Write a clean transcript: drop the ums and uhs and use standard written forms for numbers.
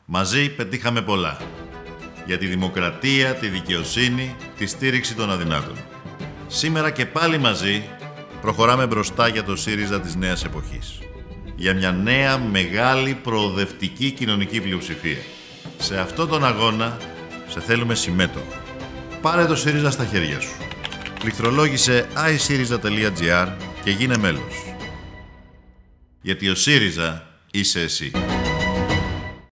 Μαζί πετύχαμε πολλά. Για τη δημοκρατία, τη δικαιοσύνη, τη στήριξη των αδυνάτων. Σήμερα και πάλι μαζί προχωράμε μπροστά για το ΣΥΡΙΖΑ της νέας εποχής. Για μια νέα, μεγάλη, προοδευτική κοινωνική πλειοψηφία. Σε αυτόν τον αγώνα σε θέλουμε συμμέτοχο. Πάρε το ΣΥΡΙΖΑ στα χέρια σου. Πληκτρολόγησε iSyriza.gr και γίνε μέλος. Γιατί ο ΣΥΡΙΖΑ είσαι εσύ.